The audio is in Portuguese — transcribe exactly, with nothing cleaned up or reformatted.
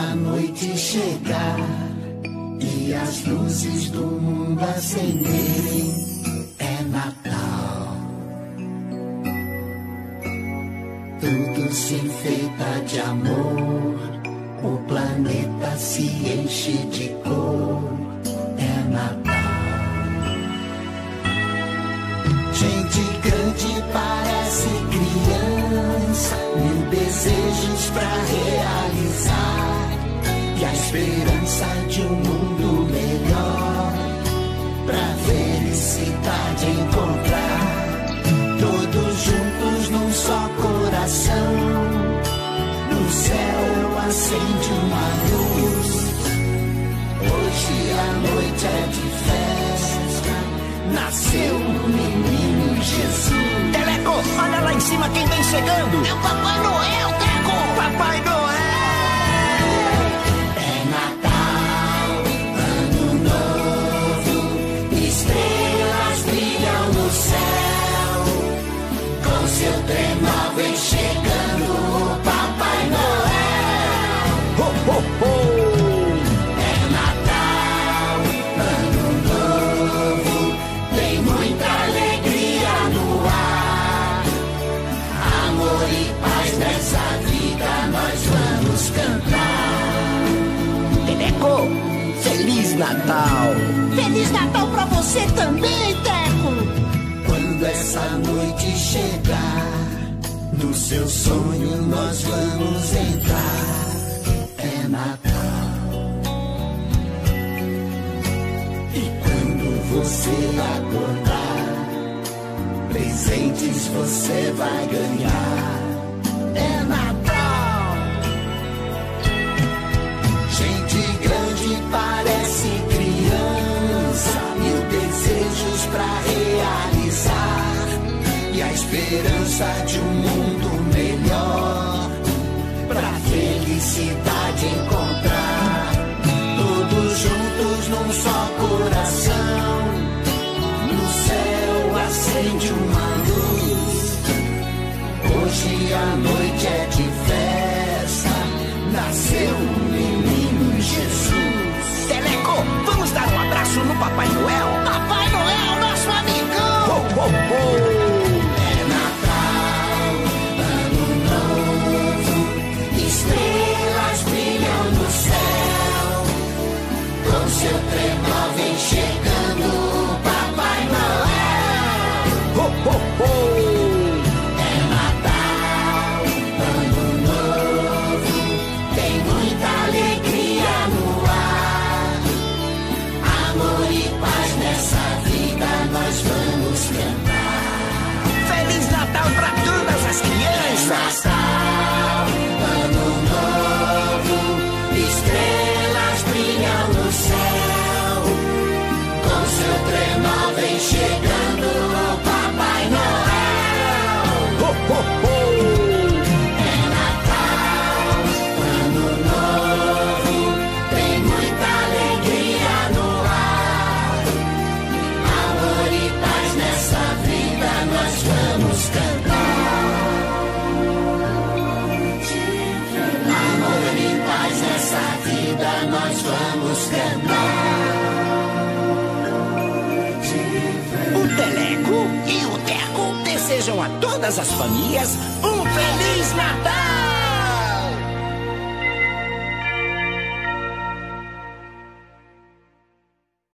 a noite chegar e as luzes do mundo acenderem, é Natal. Tudo se enfeita de amor, o planeta se enche de cor, é Natal. Gente grande parece criança, mil desejos pra realizar, e a esperança de um mundo melhor, pra felicidade encontrar. Todos juntos num só coração, no céu acende uma luz. Hoje a noite é de festa, nasceu o menino Jesus. Teleco, olha lá em cima quem vem chegando. É o Papai Noel, Teco. Papai Noel. É Natal, Ano Novo, estrelas brilham no céu, com seu trenó vem chegando o Papai Noel. Ho, ho, ho. É Natal, Ano Novo, tem muita alegria no ar, amor e paz nessa vida nós vamos cantar. Teleco, Feliz Natal. Feliz Natal pra você também, Teco. Quando essa noite chegar, no seu sonho nós vamos entrar, é Natal. E quando você acordar, presentes você vai ganhar, é Natal. Gente grande parece criança, mil desejos pra realizar, e a esperança de um mundo melhor, pra felicidade encontrar. Todos juntos num só coração, no céu acende uma luz. Hoje a noite é de festa, nasceu o menino Jesus. Teleco, vamos dar um abraço no Papai Noel. Papai Noel, nosso amigão. Ho, ho, ho. É Natal, Ano Novo, estrelas brilham no céu, com seu trenó vem chegando o Papai Noel. Ho, ho, ho. É Natal, Ano Novo, tem muita alegria no ar, amor e paz nessa vida nós vamos cantar. Feliz Natal pra todas as crianças. Natal, Ano Novo, estrelas brilham no céu, com seu trenó vem chegando o Papai Noel. Ho, ho, ho. É Natal, Ano Novo, tem muita alegria no ar, amor e paz nessa vida nós vamos cantar. Amor e paz nessa vida nós vamos cantar. O Teleco e o Teco desejam a todas as famílias um Feliz Natal!